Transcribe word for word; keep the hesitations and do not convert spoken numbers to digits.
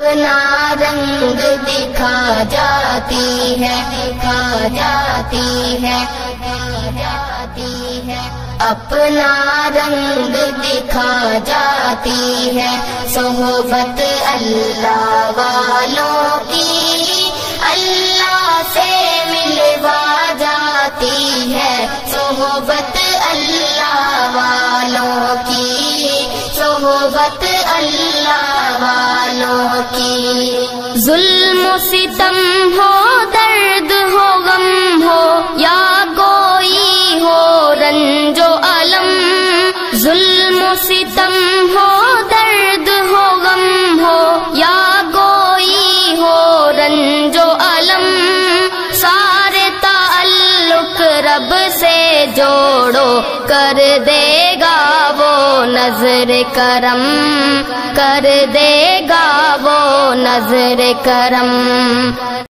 اپنا رنگ دکھا جاتی ہے، دکھا جاتی ہے، دکھا جاتی ہے، اپنا رنگ دکھا جاتی ہے، صحبت اللہ والوں کی اللہ سے ملوا جاتی ہے، صحبت اللہ والوں کی، صحبت اللہ والوں کی۔ ظلم و ستم ہو، درد ہو، غم ہو، یا کوئی ہو رنج و الم، ظلم و ستم ہو، درد ہو، غم ہو، یا کوئی ہو رنج و الم، سارے تعلق رب سے جوڑو، کر دے گا وہ نظر کرم، کر دے گا وہ نظر کرم۔